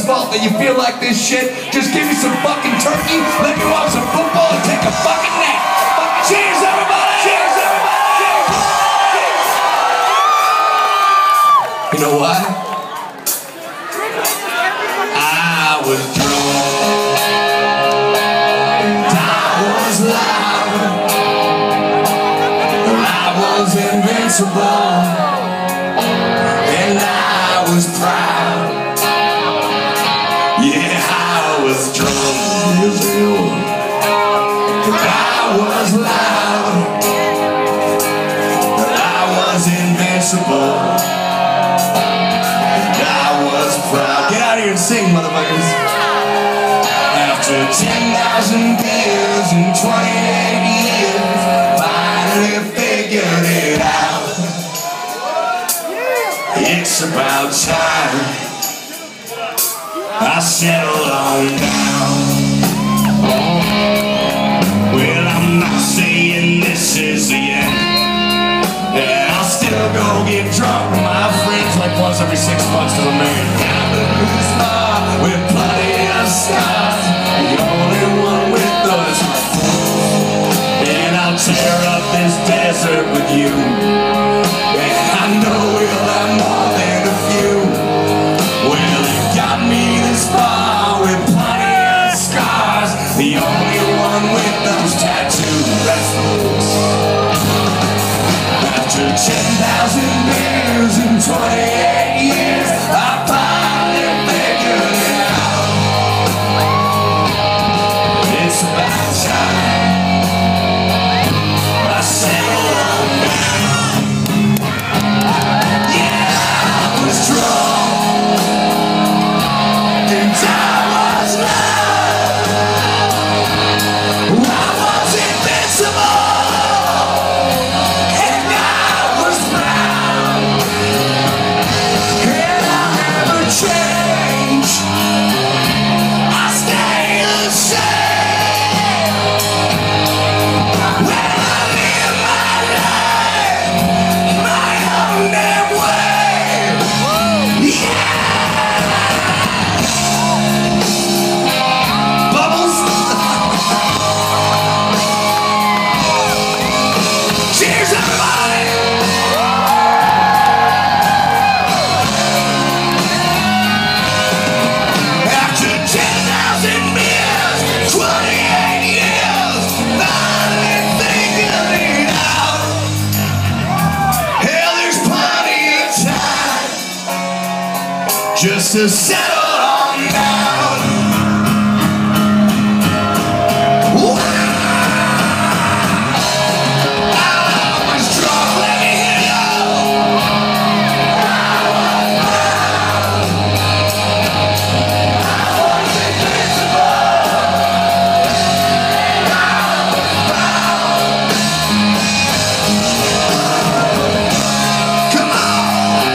fault that you feel like this shit. Just give me some fucking turkey, let me watch some football, and take a fucking nap. Cheers, everybody! Cheers, everybody! Cheers! You know what? I was drunk. I was loud. I was invincible. And I was proud. Yeah, I was drunk as hell. I was loud. I was invincible. Get out of here and sing, motherfuckers. After 10,000 beers and 28 years, finally figured it out. It's about time I settled on down. Well, I'm not saying this is the end. Yeah, I'll still go get drunk with my friends like once every 6 months to a man. With plenty of scars, the only one with us. And I'll tear up this desert with you. And I know we'll have more than a few. Well, it got me this far with plenty of scars. The only one with those tattoos. That's the books. After 10,000 beers and 28 years, I finally figured it out. It's about time I settled on down. Yeah, I was drunk and I was loud. I was invincible. Just to settle on down. I was drunk, let me hear you. I was proud. I was invincible. I was proud. Come on.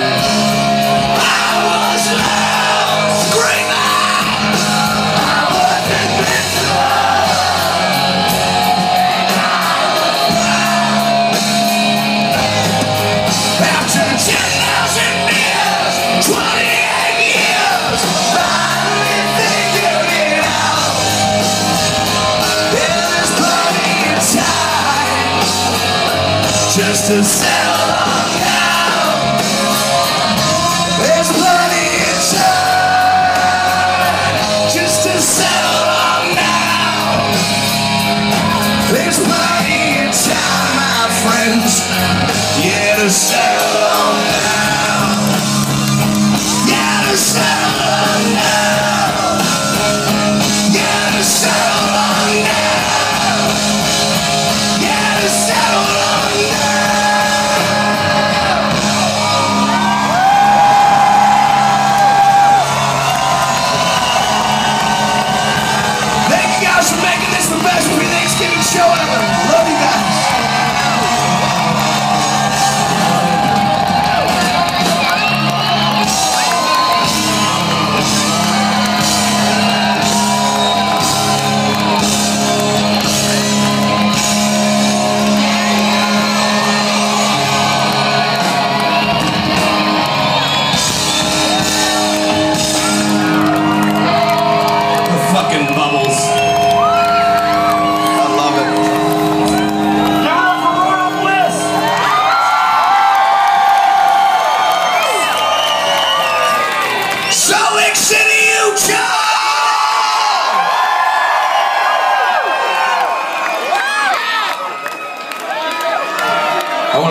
Just to settle on down. There's plenty of time. Just to settle on down. There's plenty of time, my friends. Yeah, to settle on down. Yeah, to settle on down. Yeah, to settle on down. Yeah, to settle on down.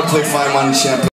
play Fireman Champagne.